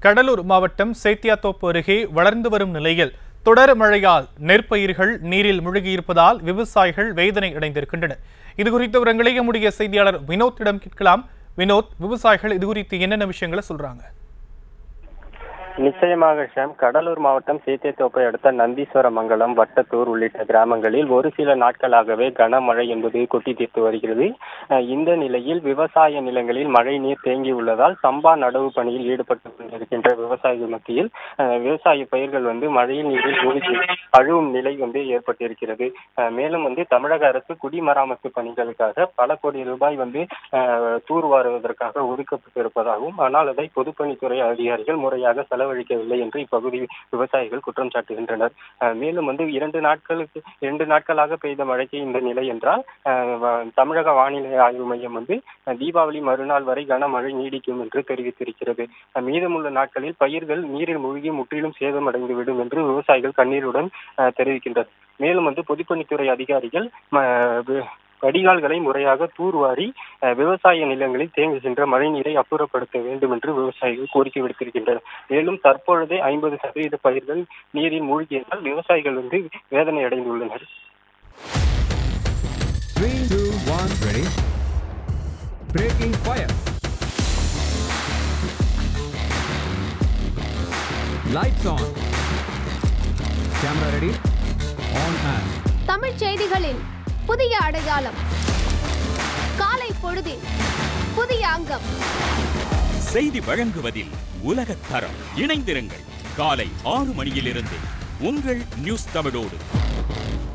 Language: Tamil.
கடலூர் மாவட்டம் சேத்தியாத்தோப்பு அருகே வளர்ந்து வரும் நிலையில் தொடர் மழையால் நெற்பயிர்கள் நீரில் மூழ்கியிருப்பதால் விவசாயிகள் வேதனை அடைந்திருக்கின்றனர். இதுகுறித்த விவரங்களை நம்முடைய செய்தியாளர் வினோத்திடம் கேட்கலாம். வினோத், விவசாயிகள் இதுகுறித்து என்னென்ன விஷயங்களை சொல்றாங்க? நிச்சயமாக ஷாம், கடலூர் மாவட்டம் சேத்தியாத்தோப்பை அடுத்த நந்தீஸ்வரமங்கலம், வட்டத்தூர் உள்ளிட்ட கிராமங்களில் ஒரு சில நாட்களாகவே கனமழை என்பது கொட்டி தீர்த்து வருகிறது. இந்த நிலையில் விவசாய நிலங்களில் மழை நீர் தேங்கி உள்ளதால் சம்பா நடவு பணியில் ஈடுபட்டு கொண்டிருக்கின்ற விவசாயிகள் மத்தியில் விவசாய பயிர்கள் மழையில் நீரில் மூழ்கி அழுவும் நிலை ஏற்பட்டிருக்கிறது. மேலும் தமிழக அரசு குடிமராமத்து பணிகளுக்காக பல கோடி ரூபாய் தூர்வாருவதற்காக ஒதுக்கப்பட்டிருப்பதாகவும், ஆனால் அதை பொதுப்பணித்துறை அதிகாரிகள் முறையாக செலவழிக்கவில்லை என்று இப்பகுதி விவசாயிகள் குற்றம் சாட்டுகின்றனர். மேலும் 2 நாட்களாக பெய்த மழைக்கு இந்த நிலை என்றால் தமிழக வானிலை ஆய்வு மையம் தீபாவளி மறுநாள் வரை கனமழை நீடிக்கும் என்று தெரிவித்திருக்கிறது. மீதமுள்ள நாட்களில் பயிர்கள் நீரில் மூழ்கி முற்றிலும் சேதமடைந்துவிடும் என்று விவசாயிகள் கண்ணீருடன் தெரிவிக்கின்றனர். மேலும் பொதுப்பணித்துறை அதிகாரிகள் வடிகால்களை முறையாக தூர்வாரி விவசாய நிலங்களில் தேங்குகின்ற மழைநீரை அப்புறப்படுத்த வேண்டும் என்று விவசாயிகள் கோரிக்கை விடுத்திருக்கின்றனர். மேலும் தற்பொழுதே 50% பயிர்கள் நீரில் மூழ்கியதால் விவசாயிகள் வேதனை அடைந்துள்ளனர். 3, 2, 1, ready. Breaking fire. Lights on. Camera ready. On and. Tamil செய்திகளின் புதிய அடையாளம், காலை பொழுதில் புதிய அங்கம், செய்தி வழங்குவதில் உலகத் தரம். இணைந்திருங்கள் காலை 6 மணியிலிருந்து உங்கள் நியூஸ் தமிழோடு.